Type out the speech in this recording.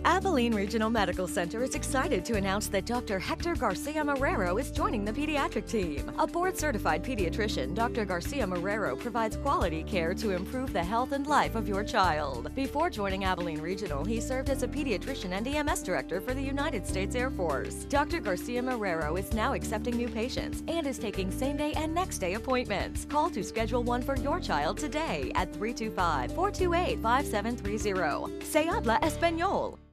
Abilene Regional Medical Center is excited to announce that Dr. Hector Garcia Marrero is joining the pediatric team. A board-certified pediatrician, Dr. Garcia Marrero provides quality care to improve the health and life of your child. Before joining Abilene Regional, he served as a pediatrician and EMS director for the United States Air Force. Dr. Garcia Marrero is now accepting new patients and is taking same-day and next-day appointments. Call to schedule one for your child today at 325-428-5730. Se habla español.